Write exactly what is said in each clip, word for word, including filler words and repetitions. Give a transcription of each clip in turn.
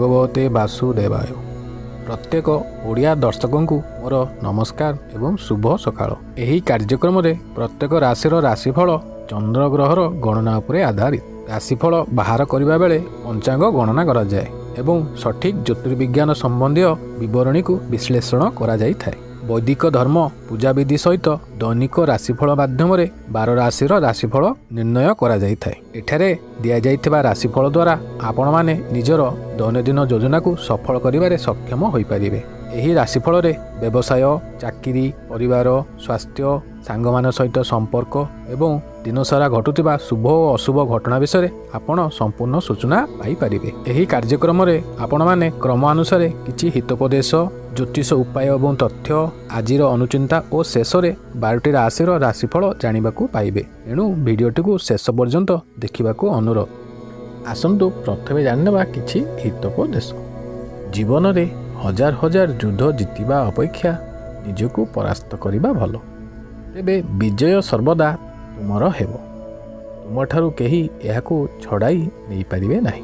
भगवते वासुदेवाय। प्रत्येक ओडिया दर्शकों को मोर नमस्कार एवं शुभ सकाळ। एही कार्यक्रम रे प्रत्येक राशिर राशिफल चंद्र ग्रहर गणना उपरे आधारित। राशिफल बाहर करबा बेले पंचांग गणना करा जाय एवं सठिक ज्योतिर्विज्ञान संबंधी विवरणी को विश्लेषण करा जाय थाए। वैदिक धर्म पूजा विधि सहित दैनिक राशिफल माध्यम बार राशिर राशिफल निर्णय करा जाय थाए। एठारे दिया जायथिबा राशिफल द्वारा आपण माने निजर दैनंदिन योजना को सफल करिबारे सक्षम होई परिबे। एही राशिफल रे व्यवसाय, चाकरी, परिवार, स्वास्थ्य, सांगमान सहित संपर्क एवं दिनसारा घटुथिबा शुभ और अशुभ घटना विषय आपण संपूर्ण सूचना पाई परिबे। एही कार्यक्रम रे आपण माने क्रम अनुसार किछि हितोपदेश, ज्योतिष उपाय एवं तथ्य, आजिर अनुचिंता और शेष में बारटी राशिर राशिफल जानिबाकू पाइबे। एणु भिडियोटी को शेष पर्यंत देखिबाकू अनुरोध। आसंतु प्रथमे जानिबा किछि हितोपदेश। जीवन रे हजार हजार युद्ध जितिबा अपेक्षा निजको परास्त करिबा भलो। तेबे विजय सर्वदा तुमर हेबो। तुमठारु केही एहाकू छड़ाई नै परिबे नाही।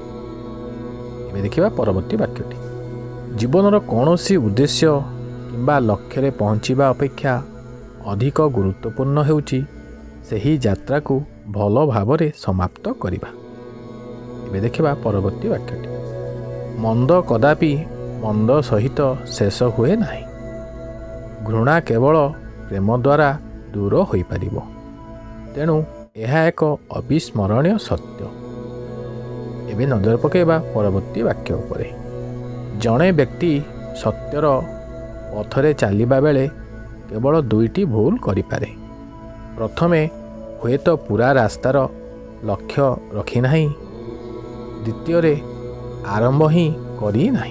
एबे देखिबा परवर्ती वाक्यटी। जीवनर कौनसी उद्देश्य किंबा लक्ष्य रे पहुँचीबा अपेक्षा अधिक गुरुत्वपूर्ण हेउची सेही यात्रा को भल भावरे समाप्त करिबा। एबे देखिबा परवर्ती वाक्यटी। मंद कदापि मंद सहित शेष हुए नाही। घृणा केवल प्रेम द्वारा दूर होई परिबो। तेणु यह एक अविस्मरणीय सत्य। एबे नजर पकेबा परवर्ती वाक्य उपरे। जड़े व्यक्ति सत्यर पथरे चलवा बेले केवल दुईटी भूल करिपारे। प्रथमे हुए तो पूरा रास्तार लक्ष्य रखी नहीं, द्वितीय रे आरंभ ही करी नहीं।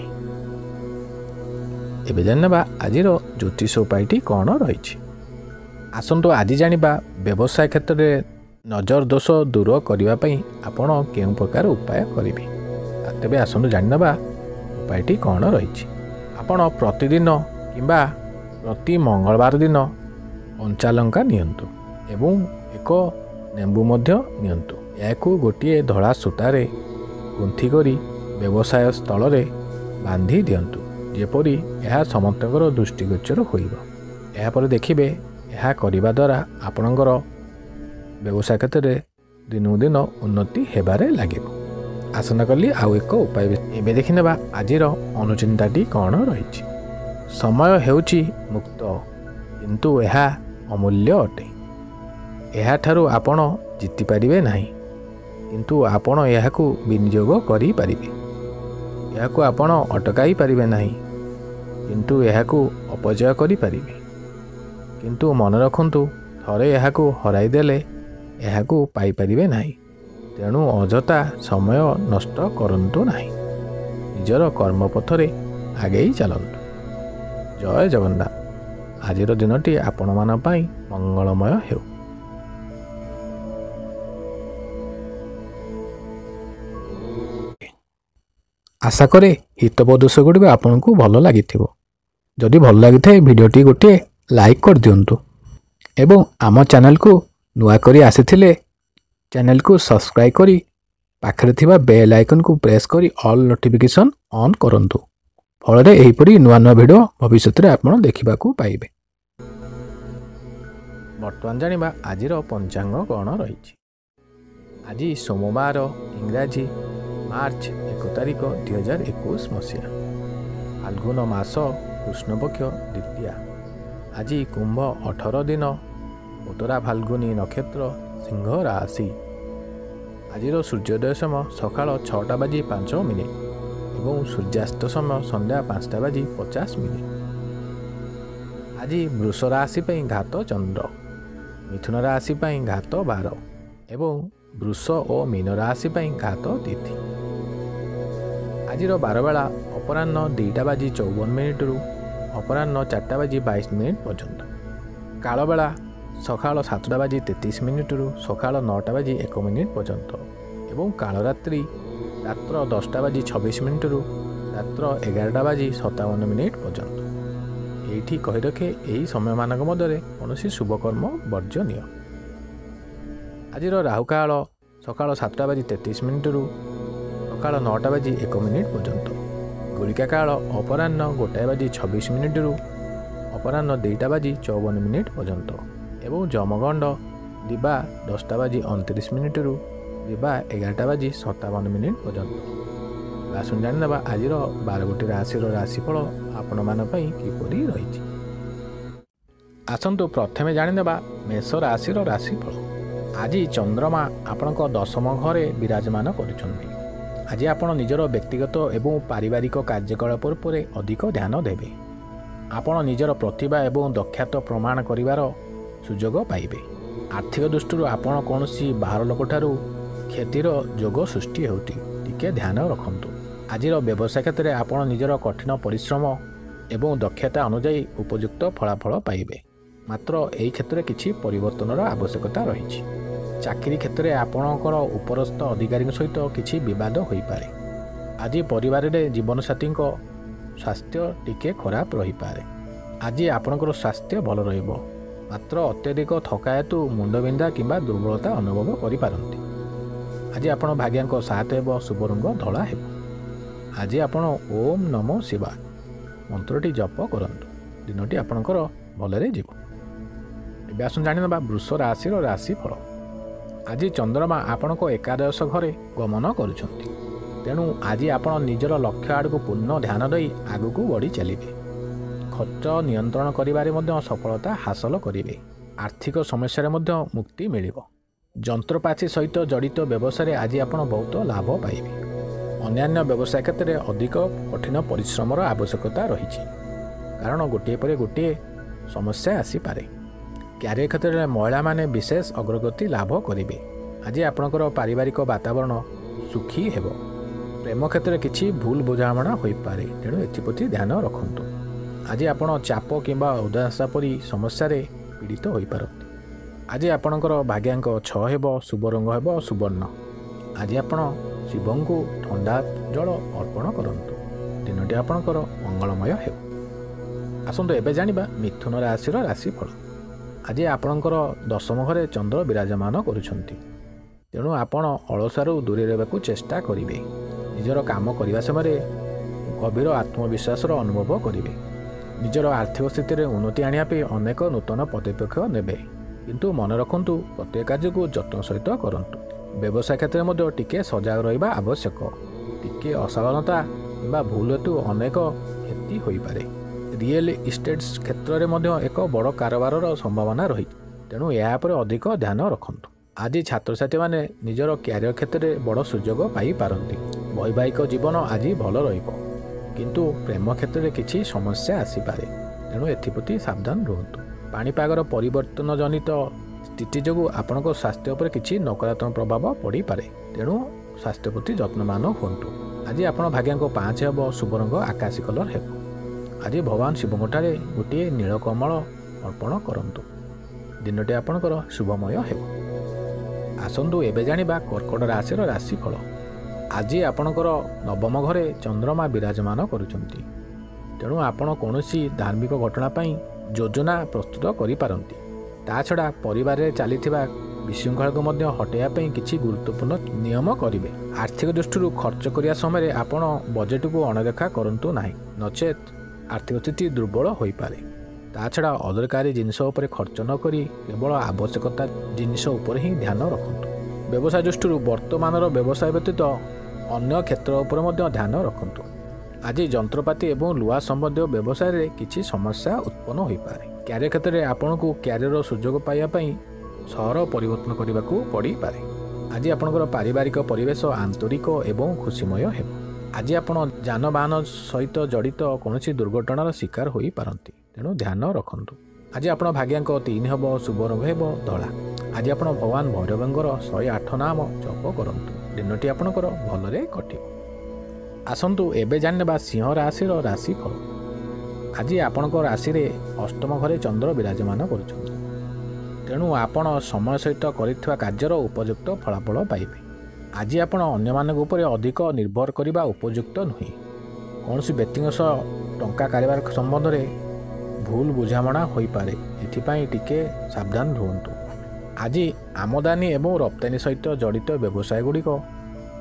एबे जानबा आजिर ज्योतिष उपायटी कौन रही। आसंतु आज जानिबा व्यवसाय क्षेत्र में नजर दोष दूर करने पई आपण केउ प्रकार उपाय करिवे। तेबे आसंतु जानिबा उपायटी कौन रही। आपण प्रतिदिन किंबा प्रति मंगलवार दिन कंचा लंका नियंतु एवं एक नेंबू मध्य नियंतु। याकू गोटे धड़ा सूतारे गुंथि करी व्यवसाय स्थल रे बांधी दियंतु जेपरि यह समस्तकर दृष्टिगोचर होइबो। एहा पर देखिबे यह करिबा द्वारा आपणकर व्यवसाय क्षेत्र में दिनू दिन उन्नति हेबारे लागिबो। आसना कली आउ एक उपाय एबे देखि नेबा आजिर अनुचिंताटी कौन रही। समय हेउची मुक्त किंतु यह अमूल्य अटे। यह ठारू आपण जीति पारिबे नाही किंतु आपण यहाकू विनियोग करि पारिबे। यहाकू आपण अटकाई पारिबे नाही किंतु यहाकू अपजय करि पारिबे। किंतु मन रखंतु थरे यहाकू हराई देले यहाकू पाई पारिबे नाही। तेणु अजथा समय नष्ट करंतु नाही। निजर कर्मपथरे आगे चलंतु। जय जगन्नाथ। आजिर दिनटी आपण मान पई मंगलमय हेउ। आशा करे हितोपदेश गुड़िक आपन को भल लगी। जदि भल लगी थाए भिडियोटी गोटे लाइक कर दिंतु एवं आम चैनल को नुआ करी आसीथिले चैनल को सब्सक्राइब करी पाखरे थिबा बेल आइकन को प्रेस करी ऑल नोटिफिकेशन ऑन करंतु। फल एहीपरि नुआ नुआ भिडियो भविष्य में आपन देखा पाइबे। बर्तमान जानिबा आजिर पंचांग कौन रही। आज सोमवार इंग्राजी मार्च एक तारिख दुई हजार एकुश मसीहा फाल्गुन मास कृष्णपक्ष द्वितीया। आज कुंभ अठर दिन उत्तरा फाल्गुनी नक्षत्र सिंह राशि। आज सूर्योदय समय सकाल छटा बाजी पांच मिनिट एवं सूर्यास्त समय संध्या पांचटा बाजी पचास मिनिट। आज वृष राशि घात चंद्र, मिथुन राशि घात बार एवं वृष और मीन राशि घात तिथि। आज बारबेला अपराह्न दुईटा बाजी चौवन मिनिट रु अपराह्न चार्टा बाजी बाईस मिनिट पर्यंत। कालबेला सकाल सातटा बाजी तैंतीस मिनिट रु सकाल नौटा बाजी एक मिनिट पर्यंत एवं कालरात्रि रात्र दसटा बाजी छब्बीस मिनिट रु रात्र एगारटा बाजी सतावन मिनिट पर्यंत। ये कही रखे यही समय मानक मध्य कौन शुभकर्म वर्जनीय। आज राहुकाल सकाल सातटा बाजी तैंतीस मिनिट रु ସକାଳ ନଅଟା ବାଜି ଏକ ମିନିଟ୍ ପର୍ଯ୍ୟନ୍ତ। ଗୁଳିକା କାଳ ଅପରାହ୍ନ ଗୋଟାଏ ବାଜି ଛବିଶ ମିନିଟ୍ରୁ ଅପରାହ୍ନ ଦୁଇଟା ବାଜି ଚଉବନ ମିନିଟ୍ ପର୍ଯ୍ୟନ୍ତ ଏବଂ ଯମଗଣ୍ଡ ଦିବା ଦଶଟା ବାଜି ଅଣତିରିଶ ମିନିଟ୍ରୁ ଦିବା ଏଗାରଟା ବାଜି ସତାବନ ମିନିଟ୍ ପର୍ଯ୍ୟନ୍ତ। ଆସନ୍ତୁ ଜାଣିନେବା ଆଜିର ବାର ଗୋଟି ରାଶିର ରାଶିଫଳ ଆପଣମାନଙ୍କ ପାଇଁ କିପରି ରହିଛି। ଆସନ୍ତୁ ପ୍ରଥମେ ଜାଣିନେବା ମେଷ ରାଶିର ରାଶିଫଳ। ଆଜି ଚନ୍ଦ୍ରମା ଆପଣଙ୍କ ଦଶମ ଘରେ ବିରାଜମାନ କରୁଛନ୍ତି। ଆଜି ଆପଣ ନିଜର ବ୍ୟକ୍ତିଗତ ଏବଂ ପାରିବାରିକ କାର୍ଯ୍ୟକଳାପ ଉପରେ ଅଧିକ ଧ୍ୟାନ ଦେବେ। ଆପଣ ନିଜର ପ୍ରତିଭା ଏବଂ ଦକ୍ଷତା ପ୍ରମାଣ କରିବାର ସୁଯୋଗ ପାଇବେ। ଆର୍ଥିକ ଦୃଷ୍ଟିରୁ ଆପଣ କୌଣସି ବାହାର ଲୋକଠାରୁ କ୍ଷତିର ଯୋଗ ସୃଷ୍ଟି ହେଉଛି, ଟିକେ ଧ୍ୟାନ ରଖନ୍ତୁ। ଆଜିର ବ୍ୟବସାୟ କ୍ଷେତ୍ରରେ ଆପଣ ନିଜର କଠିନ ପରିଶ୍ରମ ଏବଂ ଦକ୍ଷତା ଅନୁଯାୟୀ ଉପଯୁକ୍ତ ଫଳାଫଳ ପାଇବେ। ମାତ୍ର ଏହି କ୍ଷେତ୍ରରେ କିଛି ପରିବର୍ତ୍ତନର ଆବଶ୍ୟକତା ରହିଛି। ଚାକିରି କ୍ଷେତ୍ରରେ ଆପଣଙ୍କର ଉପରସ୍ଥ ଅଧିକାରୀଙ୍କ ସହିତ କିଛି ବିବାଦ ହୋଇପାରେ। ଆଜି ପରିବାରରେ ଜୀବନସାଥୀଙ୍କ ସ୍ୱାସ୍ଥ୍ୟ ଟିକେ ଖରାପ ରହିପାରେ। ଆଜି ଆପଣଙ୍କର ସ୍ୱାସ୍ଥ୍ୟ ଭଲ ରହିବ, ମାତ୍ର ଅତ୍ୟଧିକ ଥକା ହେତୁ ମୁଣ୍ଡବିନ୍ଧା କିମ୍ବା ଦୁର୍ବଳତା ଅନୁଭବ କରିପାରନ୍ତି। ଆଜି ଆପଣ ଭାଗ୍ୟଙ୍କ ସାଥ ହେବ, ଶୁଭ ରଙ୍ଗ ଧଳା ହେବ। ଆଜି ଆପଣ ଓମ୍ ନମୋ ଶିବାୟ ମନ୍ତ୍ରଟି ଜପ କରନ୍ତୁ, ଦିନଟି ଆପଣଙ୍କର ଭଲରେ ଯିବ। ଏବେ ଆସନ୍ତୁ ଜାଣିନେବା ବୃଷ ରାଶିର ରାଶିଫଳ। ଆଜି ଚନ୍ଦ୍ରମା ଆପଣଙ୍କ ଏକାଦଶ ଘରେ ଗମନ କରୁଛନ୍ତି। ତେଣୁ ଆଜି ଆପଣ ନିଜର ଲକ୍ଷ୍ୟ ଆଡ଼କୁ ପୂର୍ଣ୍ଣ ଧ୍ୟାନ ଦେଇ ଆଗକୁ ବଢ଼ି ଚାଲିବେ। ଖର୍ଚ୍ଚ ନିୟନ୍ତ୍ରଣ କରିବାରେ ମଧ୍ୟ ସଫଳତା ହାସଲ କରିବେ। ଆର୍ଥିକ ସମସ୍ୟାରେ ମଧ୍ୟ ମୁକ୍ତି ମିଳିବ। ଯନ୍ତ୍ରପାତି ସହିତ ଜଡ଼ିତ ବ୍ୟବସାୟରେ ଆଜି ଆପଣ ବହୁତ ଲାଭ ପାଇବେ। ଅନ୍ୟାନ୍ୟ ବ୍ୟବସାୟ କ୍ଷେତ୍ରରେ ଅଧିକ କଠିନ ପରିଶ୍ରମର ଆବଶ୍ୟକତା ରହିଛି, କାରଣ ଗୋଟିଏ ପରେ ଗୋଟିଏ ସମସ୍ୟା ଆସିପାରେ। କ୍ୟାରିୟର କ୍ଷେତ୍ରରେ ମହିଳାମାନେ ବିଶେଷ ଅଗ୍ରଗତି ଲାଭ କରିବେ। ଆଜି ଆପଣଙ୍କର ପାରିବାରିକ ବାତାବରଣ ସୁଖୀ ହେବ। ପ୍ରେମ କ୍ଷେତ୍ରରେ କିଛି ଭୁଲ ବୁଝାମଣା ହୋଇପାରେ, ତେଣୁ ଏଥିପ୍ରତି ଧ୍ୟାନ ରଖନ୍ତୁ। ଆଜି ଆପଣ ଚାପ କିମ୍ବା ଉଦାସତା ପରି ସମସ୍ୟାରେ ପୀଡ଼ିତ ହୋଇପାରନ୍ତି। ଆଜି ଆପଣଙ୍କର ଭାଗ୍ୟାଙ୍କ ଛଅ ହେବ, ଶୁଭ ରଙ୍ଗ ହେବ ସୁବର୍ଣ୍ଣ। ଆଜି ଆପଣ ଶିବଙ୍କୁ ଥଣ୍ଡା ଜଳ ଅର୍ପଣ କରନ୍ତୁ, ଦିନଟି ଆପଣଙ୍କର ମଙ୍ଗଳମୟ ହେବ। ଆସନ୍ତୁ ଏବେ ଜାଣିବା ମିଥୁନ ରାଶିର ରାଶିଫଳ। ଆଜି ଆପଣଙ୍କର ଦଶମ ଘରେ ଚନ୍ଦ୍ର ବିରାଜମାନ କରୁଛନ୍ତି। ତେଣୁ ଆପଣ ଅଳସୁଆରୁ ଦୂରେଇ ରହିବାକୁ ଚେଷ୍ଟା କରିବେ। ନିଜର କାମ କରିବା ସମୟରେ ଗଭୀର ଆତ୍ମବିଶ୍ୱାସର ଅନୁଭବ କରିବେ। ନିଜର ଆର୍ଥିକ ସ୍ଥିତିରେ ଉନ୍ନତି ଆଣିବା ପାଇଁ ଅନେକ ନୂତନ ପଦକ୍ଷେପ ନେବେ, କିନ୍ତୁ ମନେ ରଖନ୍ତୁ ପ୍ରତ୍ୟେକ କାର୍ଯ୍ୟକୁ ଯତ୍ନ ସହିତ କରନ୍ତୁ। ବ୍ୟବସାୟ କ୍ଷେତ୍ରରେ ମଧ୍ୟ ଟିକେ ସଜାଗ ରହିବା ଆବଶ୍ୟକ। ଟିକେ ଅସାବଧାନତା କିମ୍ବା ଭୁଲ ହେତୁ ଅନେକ କ୍ଷତି ହୋଇପାରେ। ରିଏଲ ଇଷ୍ଟେଟ୍ କ୍ଷେତ୍ରରେ ମଧ୍ୟ ଏକ ବଡ଼ କାରବାରର ସମ୍ଭାବନା ରହିଛି, ତେଣୁ ଏହା ଉପରେ ଅଧିକ ଧ୍ୟାନ ରଖନ୍ତୁ। ଆଜି ଛାତ୍ରଛାତ୍ରୀମାନେ ନିଜର କ୍ୟାରିୟର କ୍ଷେତ୍ରରେ ବଡ଼ ସୁଯୋଗ ପାଇପାରନ୍ତି। ବୈବାହିକ ଜୀବନ ଆଜି ଭଲ ରହିବ, କିନ୍ତୁ ପ୍ରେମ କ୍ଷେତ୍ରରେ କିଛି ସମସ୍ୟା ଆସିପାରେ, ତେଣୁ ଏଥିପ୍ରତି ସାବଧାନ ରୁହନ୍ତୁ। ପାଣିପାଗର ପରିବର୍ତ୍ତନ ଜନିତ ସ୍ଥିତି ଯୋଗୁଁ ଆପଣଙ୍କ ସ୍ୱାସ୍ଥ୍ୟ ଉପରେ କିଛି ନକାରାତ୍ମକ ପ୍ରଭାବ ପଡ଼ିପାରେ, ତେଣୁ ସ୍ୱାସ୍ଥ୍ୟ ପ୍ରତି ଯତ୍ନବାନ ହୁଅନ୍ତୁ। ଆଜି ଆପଣ ଭାଗ୍ୟଙ୍କ ପାଞ୍ଚ ହେବ, ଶୁଭ ରଙ୍ଗ ଆକାଶୀ କଲର୍ ହେବ। ଆଜି ଭଗବାନ ଶିବଙ୍କଠାରେ ଗୋଟିଏ ନୀଳକମଳ ଅର୍ପଣ କରନ୍ତୁ, ଦିନଟି ଆପଣଙ୍କର ଶୁଭମୟ ହେବ। ଆସନ୍ତୁ ଏବେ ଜାଣିବା କର୍କଟ ରାଶିର ରାଶିଫଳ। ଆଜି ଆପଣଙ୍କର ନବମ ଘରେ ଚନ୍ଦ୍ରମା ବିରାଜମାନ କରୁଛନ୍ତି। ତେଣୁ ଆପଣ କୌଣସି ଧାର୍ମିକ ଘଟଣା ପାଇଁ ଯୋଜନା ପ୍ରସ୍ତୁତ କରିପାରନ୍ତି। ତା ଛଡ଼ା ପରିବାରରେ ଚାଲିଥିବା ବିଶୃଙ୍ଖଳାକୁ ମଧ୍ୟ ହଟାଇବା ପାଇଁ କିଛି ଗୁରୁତ୍ୱପୂର୍ଣ୍ଣ ନିୟମ କରିବେ। ଆର୍ଥିକ ଦୃଷ୍ଟିରୁ ଖର୍ଚ୍ଚ କରିବା ସମୟରେ ଆପଣ ବଜେଟକୁ ଅଣଦେଖା କରନ୍ତୁ ନାହିଁ, ନଚେତ୍ ଆର୍ଥିକ ସ୍ଥିତି ଦୁର୍ବଳ ହୋଇପାରେ। ତା ଛଡ଼ା ଅଦରକାରୀ ଜିନିଷ ଉପରେ ଖର୍ଚ୍ଚ ନ କରି କେବଳ ଆବଶ୍ୟକତା ଜିନିଷ ଉପରେ ହିଁ ଧ୍ୟାନ ରଖନ୍ତୁ। ବ୍ୟବସାୟ ଦୃଷ୍ଟିରୁ ବର୍ତ୍ତମାନର ବ୍ୟବସାୟ ବ୍ୟତୀତ ଅନ୍ୟ କ୍ଷେତ୍ର ଉପରେ ମଧ୍ୟ ଧ୍ୟାନ ରଖନ୍ତୁ। ଆଜି ଯନ୍ତ୍ରପାତି ଏବଂ ଲୁହା ସମ୍ବନ୍ଧୀୟ ବ୍ୟବସାୟରେ କିଛି ସମସ୍ୟା ଉତ୍ପନ୍ନ ହୋଇପାରେ। କ୍ୟାରିୟର କ୍ଷେତ୍ରରେ ଆପଣଙ୍କୁ କ୍ୟାରିୟର ସୁଯୋଗ ପାଇବା ପାଇଁ ସହର ପରିବର୍ତ୍ତନ କରିବାକୁ ପଡ଼ିପାରେ। ଆଜି ଆପଣଙ୍କର ପାରିବାରିକ ପରିବେଶ ଆନ୍ତରିକ ଏବଂ ଖୁସିମୟ ହେବ। ଆଜି ଆପଣ ଯାନବାହନ ସହିତ ଜଡ଼ିତ କୌଣସି ଦୁର୍ଘଟଣାର ଶିକାର ହୋଇପାରନ୍ତି, ତେଣୁ ଧ୍ୟାନ ରଖନ୍ତୁ। ଆଜି ଆପଣ ଭାଗ୍ୟାଙ୍କ ତିନି ହେବ, ଶୁଭ ରଙ୍ଗ ହେବ ଧଳା। ଆଜି ଆପଣ ଭଗବାନ ଭୈରବଙ୍କର ଶହେ ଆଠ ନାମ ଜପ କରନ୍ତୁ, ଦିନଟି ଆପଣଙ୍କର ଭଲରେ କଟିବ। ଆସନ୍ତୁ ଏବେ ଜାଣିନେବା ସିଂହ ରାଶିର ରାଶିଫଳ। ଆଜି ଆପଣଙ୍କ ରାଶିରେ ଅଷ୍ଟମ ଘରେ ଚନ୍ଦ୍ର ବିରାଜମାନ କରୁଛନ୍ତି। ତେଣୁ ଆପଣ ସମୟ ସହିତ କରିଥିବା କାର୍ଯ୍ୟର ଉପଯୁକ୍ତ ଫଳାଫଳ ପାଇବେ। ଆଜି ଆପଣ ଅନ୍ୟମାନଙ୍କ ଉପରେ ଅଧିକ ନିର୍ଭର କରିବା ଉପଯୁକ୍ତ ନୁହେଁ। କୌଣସି ବ୍ୟକ୍ତିଙ୍କ ସହ ଟଙ୍କା କାରବାର ସମ୍ବନ୍ଧରେ ଭୁଲ ବୁଝାମଣା ହୋଇପାରେ, ଏଥିପାଇଁ ଟିକେ ସାବଧାନ ରୁହନ୍ତୁ। ଆଜି ଆମଦାନୀ ଏବଂ ରପ୍ତାନି ସହିତ ଜଡ଼ିତ ବ୍ୟବସାୟ ଗୁଡ଼ିକ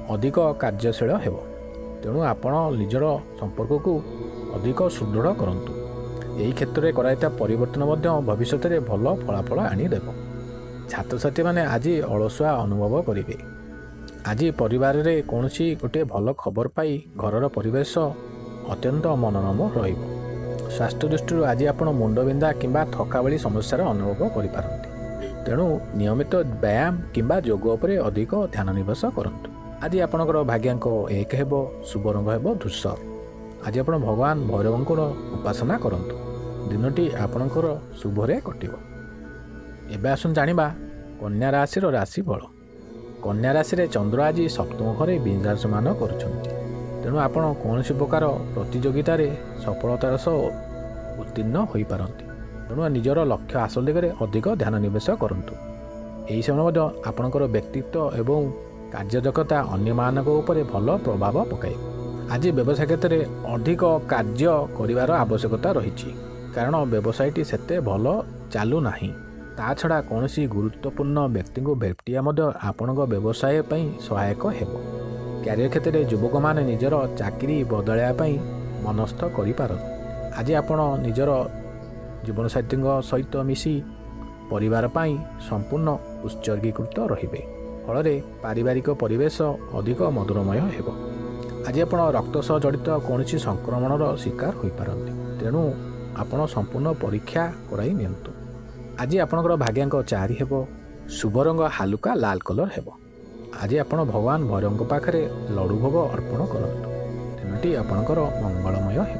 ଅଧିକ କାର୍ଯ୍ୟଶୀଳ ହେବ। ତେଣୁ ଆପଣ ନିଜର ସମ୍ପର୍କକୁ ଅଧିକ ସୁଦୃଢ଼ କରନ୍ତୁ। ଏହି କ୍ଷେତ୍ରରେ କରାଯାଇଥିବା ପରିବର୍ତ୍ତନ ମଧ୍ୟ ଭବିଷ୍ୟତରେ ଭଲ ଫଳାଫଳ ଆଣିଦେବ। ଛାତ୍ରଛାତ୍ରୀମାନେ ଆଜି ଅଳସୁଆ ଅନୁଭବ କରିବେ। ଆଜି ପରିବାରରେ କୌଣସି ଗୋଟିଏ ଭଲ ଖବର ପାଇ ଘରର ପରିବେଶ ଅତ୍ୟନ୍ତ ମନୋରମ ରହିବ। ସ୍ୱାସ୍ଥ୍ୟ ଦୃଷ୍ଟିରୁ ଆଜି ଆପଣ ମୁଣ୍ଡବିନ୍ଧା କିମ୍ବା ଥକା ଭଳି ସମସ୍ୟାର ଅନୁଭବ କରିପାରନ୍ତି। ତେଣୁ ନିୟମିତ ବ୍ୟାୟାମ କିମ୍ବା ଯୋଗ ଉପରେ ଅଧିକ ଧ୍ୟାନ ନିବେଶ କରନ୍ତୁ। ଆଜି ଆପଣଙ୍କର ଭାଗ୍ୟାଙ୍କ ଏକ ହେବ, ଶୁଭ ରଙ୍ଗ ହେବ ଧୂସର। ଆଜି ଆପଣ ଭଗବାନ ଭୈରବଙ୍କର ଉପାସନା କରନ୍ତୁ। ଦିନଟି ଆପଣଙ୍କର ଶୁଭରେ କଟିବ। ଏବେ ଆସନ୍ତୁ ଜାଣିବା କନ୍ୟା ରାଶିର ରାଶିଫଳ। କନ୍ୟା ରାଶିରେ ଚନ୍ଦ୍ର ଆଜି ସପ୍ତମ ଘରେ ବିରାଜମାନ କରୁଛନ୍ତି। ତେଣୁ ଆପଣ କୌଣସି ପ୍ରକାର ପ୍ରତିଯୋଗିତାରେ ସଫଳତାର ସହ ଉତ୍ତୀର୍ଣ୍ଣ ହୋଇପାରନ୍ତି। ତେଣୁ ନିଜର ଲକ୍ଷ୍ୟ ହାସଲ ଦିଗରେ ଅଧିକ ଧ୍ୟାନ ନିବେଶ କରନ୍ତୁ। ଏହି ସମୟ ମଧ୍ୟ ଆପଣଙ୍କର ବ୍ୟକ୍ତିତ୍ୱ ଏବଂ କାର୍ଯ୍ୟଦକ୍ଷତା ଅନ୍ୟମାନଙ୍କ ଉପରେ ଭଲ ପ୍ରଭାବ ପକାଇବ। ଆଜି ବ୍ୟବସାୟ କ୍ଷେତ୍ରରେ ଅଧିକ କାର୍ଯ୍ୟ କରିବାର ଆବଶ୍ୟକତା ରହିଛି, କାରଣ ବ୍ୟବସାୟଟି ସେତେ ଭଲ ଚାଲୁନାହିଁ। ତା ଛଡ଼ା କୌଣସି ଗୁରୁତ୍ୱପୂର୍ଣ୍ଣ ବ୍ୟକ୍ତିଙ୍କୁ ଭେଟିବା ମଧ୍ୟ ଆପଣଙ୍କ ବ୍ୟବସାୟ ପାଇଁ ସହାୟକ ହେବ। କ୍ୟାରିୟର କ୍ଷେତ୍ରରେ ଯୁବକମାନେ ନିଜର ଚାକିରି ବଦଳାଇବା ପାଇଁ ମନସ୍ଥ କରିପାରନ୍ତି। ଆଜି ଆପଣ ନିଜର ଜୀବନସାଥୀଙ୍କ ସହିତ ମିଶି ପରିବାର ପାଇଁ ସମ୍ପୂର୍ଣ୍ଣ ଉତ୍ସର୍ଗୀକୃତ ରହିବେ। ଫଳରେ ପାରିବାରିକ ପରିବେଶ ଅଧିକ ମଧୁରମୟ ହେବ। ଆଜି ଆପଣ ରକ୍ତ ସହ ଜଡ଼ିତ କୌଣସି ସଂକ୍ରମଣର ଶିକାର ହୋଇପାରନ୍ତି। ତେଣୁ ଆପଣ ସମ୍ପୂର୍ଣ୍ଣ ପରୀକ୍ଷା କରାଇ ନିଅନ୍ତୁ। ଆଜି ଆପଣଙ୍କର ଭାଗ୍ୟାଙ୍କ ଚାରି ହେବ, ଶୁଭ ରଙ୍ଗ ହାଲୁକା ଲାଲ କଲର ହେବ। ଆଜି ଆପଣ ଭଗବାନ ଭୈରବଙ୍କ ପାଖରେ ଲଡ଼ୁ ଭୋଗ ଅର୍ପଣ କରନ୍ତୁ। ଦିନଟି ଆପଣଙ୍କର ମଙ୍ଗଳମୟ ହେବ।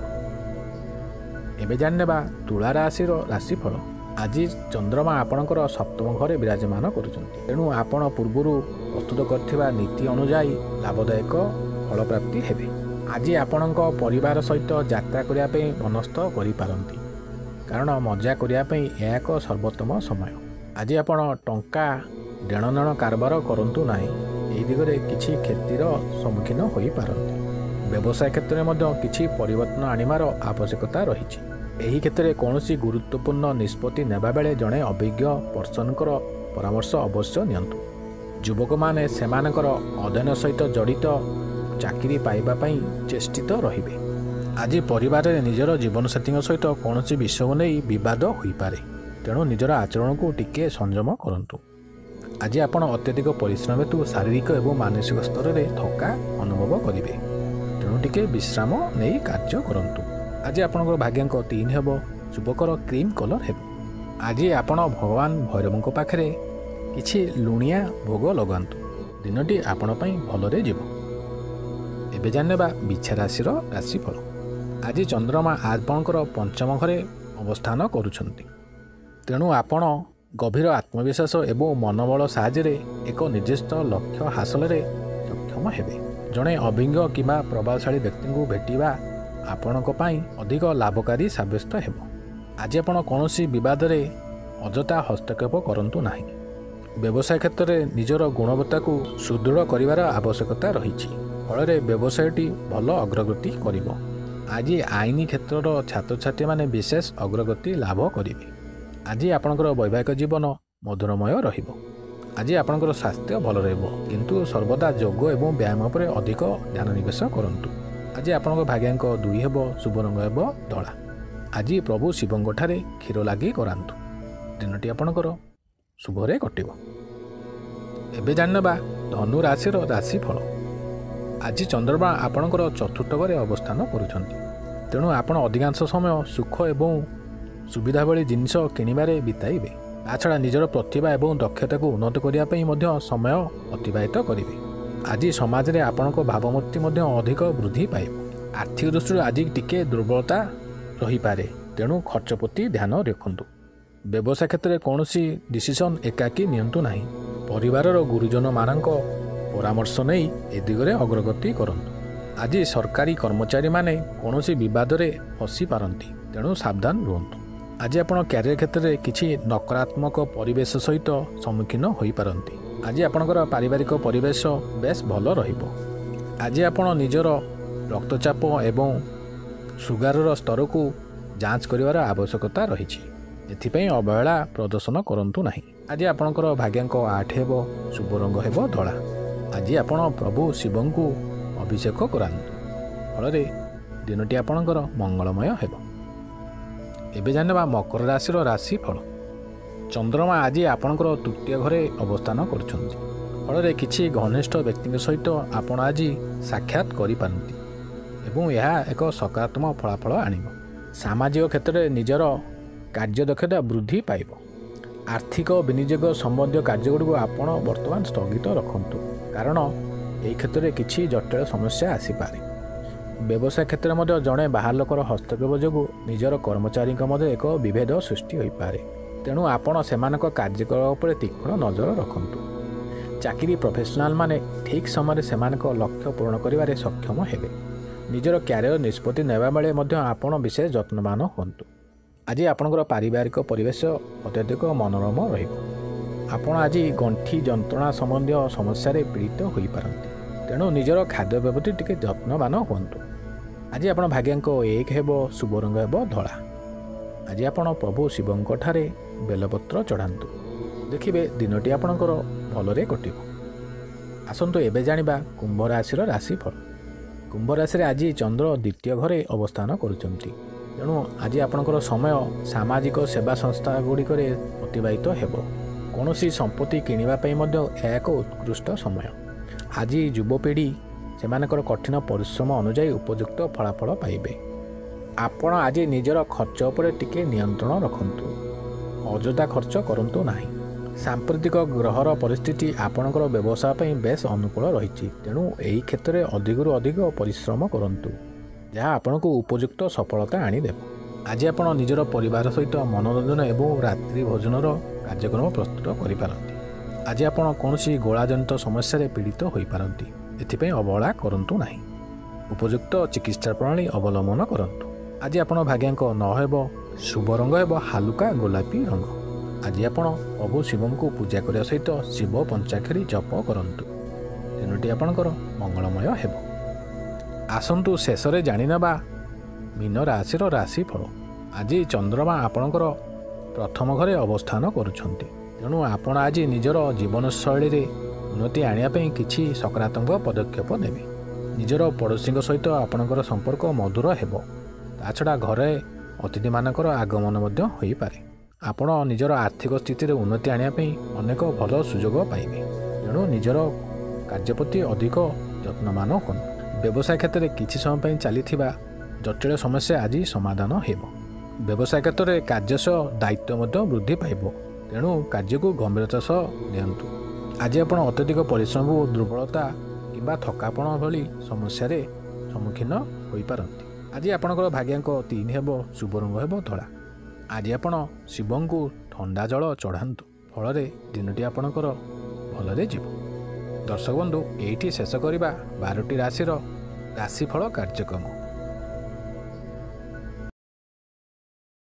ଏବେ ଜାଣିନେବା ତୁଳା ରାଶିର ରାଶିଫଳ। ଆଜି ଚନ୍ଦ୍ରମା ଆପଣଙ୍କର ସପ୍ତମ ଘରେ ବିରାଜମାନ କରୁଛନ୍ତି। ତେଣୁ ଆପଣ ପୂର୍ବରୁ ପ୍ରସ୍ତୁତ କରିଥିବା ନୀତି ଅନୁଯାୟୀ ଲାଭଦାୟକ ଫଳପ୍ରାପ୍ତି ହେବେ। ଆଜି ଆପଣଙ୍କ ପରିବାର ସହିତ ଯାତ୍ରା କରିବା ପାଇଁ ମନସ୍ଥ କରିପାରନ୍ତି, କାରଣ ମଜା କରିବା ପାଇଁ ଏହା ଏକ ସର୍ବୋତ୍ତମ ସମୟ। ଆଜି ଆପଣ ଟଙ୍କା ଦେଣନେଣ କାରବାର କରନ୍ତୁ ନାହିଁ। ଏହି ଦିଗରେ କିଛି କ୍ଷତିର ସମ୍ମୁଖୀନ ହୋଇପାରନ୍ତି। ବ୍ୟବସାୟ କ୍ଷେତ୍ରରେ ମଧ୍ୟ କିଛି ପରିବର୍ତ୍ତନ ଆଣିବାର ଆବଶ୍ୟକତା ରହିଛି। ଏହି କ୍ଷେତ୍ରରେ କୌଣସି ଗୁରୁତ୍ୱପୂର୍ଣ୍ଣ ନିଷ୍ପତ୍ତି ନେବା ବେଳେ ଜଣେ ଅଭିଜ୍ଞ ପର୍ସନଙ୍କର ପରାମର୍ଶ ଅବଶ୍ୟ ନିଅନ୍ତୁ। ଯୁବକମାନେ ସେମାନଙ୍କର ଅଧ୍ୟୟନ ସହିତ ଜଡ଼ିତ ଚାକିରି ପାଇବା ପାଇଁ ଚେଷ୍ଟିତ ରହିବେ। ଆଜି ପରିବାରରେ ନିଜର ଜୀବନସାଥୀଙ୍କ ସହିତ କୌଣସି ବିଷୟକୁ ନେଇ ବିବାଦ ହୋଇପାରେ। ତେଣୁ ନିଜର ଆଚରଣକୁ ଟିକିଏ ସଂଯମ କରନ୍ତୁ। ଆଜି ଆପଣ ଅତ୍ୟଧିକ ପରିଶ୍ରମ ହେତୁ ଶାରୀରିକ ଏବଂ ମାନସିକ ସ୍ତରରେ ଥକା ଅନୁଭବ କରିବେ। ତେଣୁ ଟିକିଏ ବିଶ୍ରାମ ନେଇ କାର୍ଯ୍ୟ କରନ୍ତୁ। ଆଜି ଆପଣଙ୍କର ଭାଗ୍ୟାଙ୍କ ତିନି ହେବ, ଶୁଭକର କ୍ରିମ୍ କଲର୍ ହେବ। ଆଜି ଆପଣ ଭଗବାନ ଭୈରବଙ୍କ ପାଖରେ କିଛି ଲୁଣିଆ ଭୋଗ ଲଗାନ୍ତୁ। ଦିନଟି ଆପଣ ପାଇଁ ଭଲରେ ଯିବ। ଏବେ ଜାଣିନେବା ବିଚ୍ଛା ରାଶିର ରାଶିଫଳ। ଆଜି ଚନ୍ଦ୍ରମା ଆପଣଙ୍କର ପଞ୍ଚମ ଘରେ ଅବସ୍ଥାନ କରୁଛନ୍ତି। ତେଣୁ ଆପଣ ଗଭୀର ଆତ୍ମବିଶ୍ୱାସ ଏବଂ ମନୋବଳ ସାହାଯ୍ୟରେ ଏକ ନିର୍ଦ୍ଦିଷ୍ଟ ଲକ୍ଷ୍ୟ ହାସଲରେ ସକ୍ଷମ ହେବେ। ଜଣେ ଅଭିଜ୍ଞ କିମ୍ବା ପ୍ରଭାବଶାଳୀ ବ୍ୟକ୍ତିଙ୍କୁ ଭେଟିବା ଆପଣଙ୍କ ପାଇଁ ଅଧିକ ଲାଭକାରୀ ସାବ୍ୟସ୍ତ ହେବ। ଆଜି ଆପଣ କୌଣସି ବିବାଦରେ ଅଯଥା ହସ୍ତକ୍ଷେପ କରନ୍ତୁ ନାହିଁ। ବ୍ୟବସାୟ କ୍ଷେତ୍ରରେ ନିଜର ଗୁଣବତ୍ତାକୁ ସୁଦୃଢ଼ କରିବାର ଆବଶ୍ୟକତା ରହିଛି। ଫଳରେ ବ୍ୟବସାୟଟି ଭଲ ଅଗ୍ରଗତି କରିବ। ଆଜି ଆଇନ କ୍ଷେତ୍ରର ଛାତ୍ରଛାତ୍ରୀମାନେ ବିଶେଷ ଅଗ୍ରଗତି ଲାଭ କରିବେ। ଆଜି ଆପଣଙ୍କର ବୈବାହିକ ଜୀବନ ମଧୁରମୟ ରହିବ। ଆଜି ଆପଣଙ୍କର ସ୍ୱାସ୍ଥ୍ୟ ଭଲ ରହିବ, କିନ୍ତୁ ସର୍ବଦା ଯୋଗ ଏବଂ ବ୍ୟାୟାମ ଉପରେ ଅଧିକ ଧ୍ୟାନ ନିବେଶ କରନ୍ତୁ। ଆଜି ଆପଣଙ୍କ ଭାଗ୍ୟାଙ୍କ ଦୁଇ ହେବ, ଶୁଭ ରଙ୍ଗ ହେବ ଧଳା। ଆଜି ପ୍ରଭୁ ଶିବଙ୍କଠାରେ କ୍ଷୀର ଲାଗି କରାନ୍ତୁ। ଦିନଟି ଆପଣଙ୍କର ଶୁଭରେ କଟିବ। ଏବେ ଜାଣିନେବା ଧନୁ ରାଶିର ରାଶିଫଳ। ଆଜି ଚନ୍ଦ୍ରମା ଆପଣଙ୍କର ଚତୁର୍ଥ ଘରେ ଅବସ୍ଥାନ କରୁଛନ୍ତି। ତେଣୁ ଆପଣ ଅଧିକାଂଶ ସମୟ ସୁଖ ଏବଂ ସୁବିଧା ଭଳି ଜିନିଷ କିଣିବାରେ ବିତାଇବେ। ତାଛଡ଼ା ନିଜର ପ୍ରତିଭା ଏବଂ ଦକ୍ଷତାକୁ ଉନ୍ନତ କରିବା ପାଇଁ ମଧ୍ୟ ସମୟ ଅତିବାହିତ କରିବେ। ଆଜି ସମାଜରେ ଆପଣଙ୍କ ଭାବମୂର୍ତ୍ତି ମଧ୍ୟ ଅଧିକ ବୃଦ୍ଧି ପାଇବ। ଆର୍ଥିକ ଦୃଷ୍ଟିରୁ ଆଜି ଟିକିଏ ଦୁର୍ବଳତା ରହିପାରେ, ତେଣୁ ଖର୍ଚ୍ଚ ପ୍ରତି ଧ୍ୟାନ ରଖନ୍ତୁ। ବ୍ୟବସାୟ କ୍ଷେତ୍ରରେ କୌଣସି ଡିସିସନ୍ ଏକାକୀ ନିଅନ୍ତୁ ନାହିଁ। ପରିବାରର ଗୁରୁଜନମାନଙ୍କ ପରାମର୍ଶ ନେଇ ଏ ଦିଗରେ ଅଗ୍ରଗତି କରନ୍ତୁ। ଆଜି ସରକାରୀ କର୍ମଚାରୀମାନେ କୌଣସି ବିବାଦରେ ଫସି ପାରନ୍ତି, ତେଣୁ ସାବଧାନ ରୁହନ୍ତୁ। ଆଜି ଆପଣ କ୍ୟାରିୟର କ୍ଷେତ୍ରରେ କିଛି ନକାରାତ୍ମକ ପରିବେଶ ସହିତ ସମ୍ମୁଖୀନ ହୋଇପାରନ୍ତି। ଆଜି ଆପଣଙ୍କର ପାରିବାରିକ ପରିବେଶ ବେଶ ଭଲ ରହିବ। ଆଜି ଆପଣ ନିଜର ରକ୍ତଚାପ ଏବଂ ସୁଗାରର ସ୍ତରକୁ ଯାଞ୍ଚ କରିବାର ଆବଶ୍ୟକତା ରହିଛି। ଏଥିପାଇଁ ଅବହେଳା ପ୍ରଦର୍ଶନ କରନ୍ତୁ ନାହିଁ। ଆଜି ଆପଣଙ୍କର ଭାଗ୍ୟାଙ୍କ ଆଠ ହେବ, ଶୁଭ ରଙ୍ଗ ହେବ ଧଳା। ଆଜି ଆପଣ ପ୍ରଭୁ ଶିବଙ୍କୁ ଅଭିଷେକ କରାନ୍ତୁ, ଫଳରେ ଦିନଟି ଆପଣଙ୍କର ମଙ୍ଗଳମୟ ହେବ। ଏବେ ଜାଣିବା ମକର ରାଶିର ରାଶିଫଳ। ଚନ୍ଦ୍ରମା ଆଜି ଆପଣଙ୍କର ତୃତୀୟ ଘରେ ଅବସ୍ଥାନ କରୁଛନ୍ତି, ଫଳରେ କିଛି ଘନିଷ୍ଠ ବ୍ୟକ୍ତିଙ୍କ ସହିତ ଆପଣ ଆଜି ସାକ୍ଷାତ କରିପାରନ୍ତି ଏବଂ ଏହା ଏକ ସକାରାତ୍ମକ ଫଳାଫଳ ଆଣିବ। ସାମାଜିକ କ୍ଷେତ୍ରରେ ନିଜର କାର୍ଯ୍ୟଦକ୍ଷତା ବୃଦ୍ଧି ପାଇବ। ଆର୍ଥିକ ବିନିଯୋଗ ସମ୍ବନ୍ଧୀୟ କାର୍ଯ୍ୟଗୁଡ଼ିକୁ ଆପଣ ବର୍ତ୍ତମାନ ସ୍ଥଗିତ ରଖନ୍ତୁ, କାରଣ ଏହି କ୍ଷେତ୍ରରେ କିଛି ଜଟିଳ ସମସ୍ୟା ଆସିପାରେ। ବ୍ୟବସାୟ କ୍ଷେତ୍ରରେ ମଧ୍ୟ ଜଣେ ବାହାର ଲୋକର ହସ୍ତକ୍ଷେପ ଯୋଗୁଁ ନିଜର କର୍ମଚାରୀଙ୍କ ମଧ୍ୟରେ ଏକ ବିଭେଦ ସୃଷ୍ଟି ହୋଇପାରେ, ତେଣୁ ଆପଣ ସେମାନଙ୍କ କାର୍ଯ୍ୟକଳାପ ଉପରେ ତୀକ୍ଷ୍ଣ ନଜର ରଖନ୍ତୁ। ଚାକିରି ପ୍ରଫେସନାଲ ମାନେ ଠିକ୍ ସମୟରେ ସେମାନଙ୍କ ଲକ୍ଷ୍ୟ ପୂରଣ କରିବାରେ ସକ୍ଷମ ହେବେ। ନିଜର କ୍ୟାରିୟର ନିଷ୍ପତ୍ତି ନେବା ବେଳେ ମଧ୍ୟ ଆପଣ ବିଶେଷ ଯତ୍ନବାନ ହୁଅନ୍ତୁ। ଆଜି ଆପଣଙ୍କର ପାରିବାରିକ ପରିବେଶ ଅତ୍ୟଧିକ ମନୋରମ ରହିବ। ଆପଣ ଆଜି ଗଣ୍ଠି ଯନ୍ତ୍ରଣା ସମ୍ବନ୍ଧୀୟ ସମସ୍ୟାରେ ପୀଡ଼ିତ ହୋଇପାରନ୍ତି, ତେଣୁ ନିଜର ଖାଦ୍ୟପେୟ ପ୍ରତି ଟିକେ ଯତ୍ନବାନ ହୁଅନ୍ତୁ। ଆଜି ଆପଣ ଭାଗ୍ୟାଙ୍କ ଏକ ହେବ, ଶୁଭ ରଙ୍ଗ ହେବ ଧଳା। ଆଜି ଆପଣ ପ୍ରଭୁ ଶିବଙ୍କଠାରେ ବେଲପତ୍ର ଚଢ଼ାନ୍ତୁ, ଦେଖିବେ ଦିନଟି ଆପଣଙ୍କର ଭଲରେ କଟିବ। ଆସନ୍ତୁ ଏବେ ଜାଣିବା କୁମ୍ଭ ରାଶିର ରାଶିଫଳ। କୁମ୍ଭ ରାଶିରେ ଆଜି ଚନ୍ଦ୍ର ଦ୍ୱିତୀୟ ଘରେ ଅବସ୍ଥାନ କରୁଛନ୍ତି, ତେଣୁ ଆଜି ଆପଣଙ୍କର ସମୟ ସାମାଜିକ ସେବା ସଂସ୍ଥା ଗୁଡ଼ିକରେ ଅତିବାହିତ ହେବ। କୌଣସି ସମ୍ପତ୍ତି କିଣିବା ପାଇଁ ମଧ୍ୟ ଏହା ଏକ ଉତ୍କୃଷ୍ଟ ସମୟ। ଆଜି ଯୁବପିଢ଼ି ସେମାନଙ୍କର କଠିନ ପରିଶ୍ରମ ଅନୁଯାୟୀ ଉପଯୁକ୍ତ ଫଳାଫଳ ପାଇବେ। ଆପଣ ଆଜି ନିଜର ଖର୍ଚ୍ଚ ଉପରେ ଟିକେ ନିୟନ୍ତ୍ରଣ ରଖନ୍ତୁ, ଅଯଥା ଖର୍ଚ୍ଚ କରନ୍ତୁ ନାହିଁ। ସାମ୍ପ୍ରତିକ ଗ୍ରହର ପରିସ୍ଥିତି ଆପଣଙ୍କର ବ୍ୟବସାୟ ପାଇଁ ବେଶ୍ ଅନୁକୂଳ ରହିଛି, ତେଣୁ ଏହି କ୍ଷେତ୍ରରେ ଅଧିକରୁ ଅଧିକ ପରିଶ୍ରମ କରନ୍ତୁ, ଯାହା ଆପଣଙ୍କୁ ଉପଯୁକ୍ତ ସଫଳତା ଆଣିଦେବ। ଆଜି ଆପଣ ନିଜର ପରିବାର ସହିତ ମନୋରଞ୍ଜନ ଏବଂ ରାତ୍ରି ଭୋଜନର କାର୍ଯ୍ୟକ୍ରମ ପ୍ରସ୍ତୁତ କରିପାରନ୍ତି। ଆଜି ଆପଣ କୌଣସି ଗୋଳାଜନିତ ସମସ୍ୟାରେ ପୀଡ଼ିତ ହୋଇପାରନ୍ତି, ଏଥିପାଇଁ ଅବହେଳା କରନ୍ତୁ ନାହିଁ। ଉପଯୁକ୍ତ ଚିକିତ୍ସା ପ୍ରଣାଳୀ ଅବଲମ୍ବନ କରନ୍ତୁ। ଆଜି ଆପଣ ଭାଗ୍ୟାଙ୍କ ନ ହେବ, ଶୁଭ ରଙ୍ଗ ହେବ ହାଲୁକା ଗୋଲାପୀ ରଙ୍ଗ। ଆଜି ଆପଣ ପ୍ରଭୁ ଶିବଙ୍କୁ ପୂଜା କରିବା ସହିତ ଶିବ ପଞ୍ଚାକ୍ଷରୀ ଜପ କରନ୍ତୁ, ଦିନଟି ଆପଣଙ୍କର ମଙ୍ଗଳମୟ ହେବ। ଆସନ୍ତୁ ଶେଷରେ ଜାଣିନେବା ମୀନ ରାଶିର ରାଶିଫଳ। ଆଜି ଚନ୍ଦ୍ରମା ଆପଣଙ୍କର ପ୍ରଥମ ଘରେ ଅବସ୍ଥାନ କରୁଛନ୍ତି, ତେଣୁ ଆପଣ ଆଜି ନିଜର ଜୀବନଶୈଳୀରେ ଉନ୍ନତି ଆଣିବା ପାଇଁ କିଛି ସକାରାତ୍ମକ ପଦକ୍ଷେପ ନେବେ। ନିଜର ପଡ଼ୋଶୀଙ୍କ ସହିତ ଆପଣଙ୍କର ସମ୍ପର୍କ ମଧୁର ହେବ। ତା ଛଡ଼ା ଘରେ ଅତିଥିମାନଙ୍କର ଆଗମନ ମଧ୍ୟ ହୋଇପାରେ। ଆପଣ ନିଜର ଆର୍ଥିକ ସ୍ଥିତିରେ ଉନ୍ନତି ଆଣିବା ପାଇଁ ଅନେକ ଭଲ ସୁଯୋଗ ପାଇବେ, ତେଣୁ ନିଜର କାର୍ଯ୍ୟ ପ୍ରତି ଅଧିକ ଯତ୍ନବାନ ହୁଅନ୍ତୁ। ବ୍ୟବସାୟ କ୍ଷେତ୍ରରେ କିଛି ସମୟ ପାଇଁ ଚାଲିଥିବା ଜଟିଳ ସମସ୍ୟା ଆଜି ସମାଧାନ ହେବ। ବ୍ୟବସାୟ କ୍ଷେତ୍ରରେ କାର୍ଯ୍ୟ ସହ ଦାୟିତ୍ୱ ମଧ୍ୟ ବୃଦ୍ଧି ପାଇବ, ତେଣୁ କାର୍ଯ୍ୟକୁ ଗମ୍ଭୀରତା ସହ ନିଅନ୍ତୁ। ଆଜି ଆପଣ ଅତ୍ୟଧିକ ପରିଶ୍ରମକୁ ଦୁର୍ବଳତା କିମ୍ବା ଥକାପଣ ଭଳି ସମସ୍ୟାରେ ସମ୍ମୁଖୀନ ହୋଇପାରନ୍ତି। ଆଜି ଆପଣଙ୍କର ଭାଗ୍ୟାଙ୍କ ତିନି ହେବ, ଶୁଭ ରଙ୍ଗ ହେବ ଧଳା। ଆଜି ଆପଣ ଶିବଙ୍କୁ ଥଣ୍ଡା ଜଳ ଚଢ଼ାନ୍ତୁ, ଫଳରେ ଦିନଟି ଆପଣଙ୍କର ଭଲରେ ଯିବ। ଦର୍ଶକ ବନ୍ଧୁ, ଏଇଠି ଶେଷ କରିବା ବାରଟି ରାଶିର ରାଶିଫଳ କାର୍ଯ୍ୟକ୍ରମ।